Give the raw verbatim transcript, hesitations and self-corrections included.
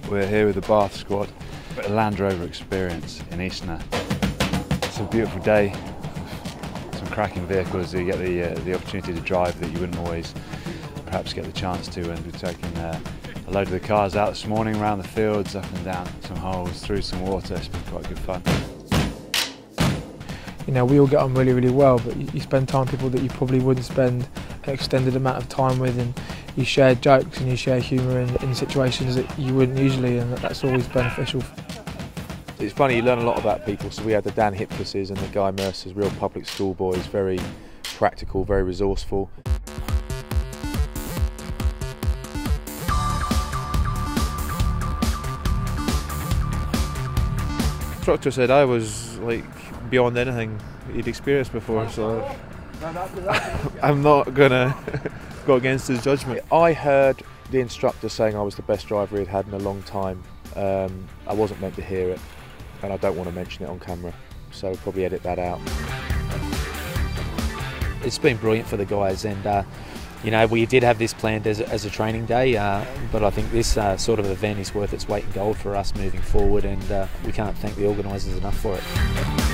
We're here with the Bath squad, a Land Rover experience in Eastnor. It's a beautiful day, some cracking vehicles that you get the, uh, the opportunity to drive that you wouldn't always perhaps get the chance to, and we've taken uh, a load of the cars out this morning around the fields, up and down some holes, through some water. It's been quite good fun. You know, we all get on really, really well, but you, you spend time with people that you probably wouldn't spend an extended amount of time with, and you share jokes and you share humour in, in situations that you wouldn't usually, and that's always beneficial. It's funny, you learn a lot about people. So we had the Dan Hipkisses and the Guy Mercers, real public school boys, very practical, very resourceful. The instructor said I was like beyond anything he'd experienced before, so I'm not gonna go against his judgment. I heard the instructor saying I was the best driver he'd had in a long time. Um, I wasn't meant to hear it, and I don't want to mention it on camera, so probably edit that out. It's been brilliant for the guys, and uh, you know, we did have this planned as a, as a training day, uh, but I think this uh, sort of event is worth its weight in gold for us moving forward, and uh, we can't thank the organisers enough for it.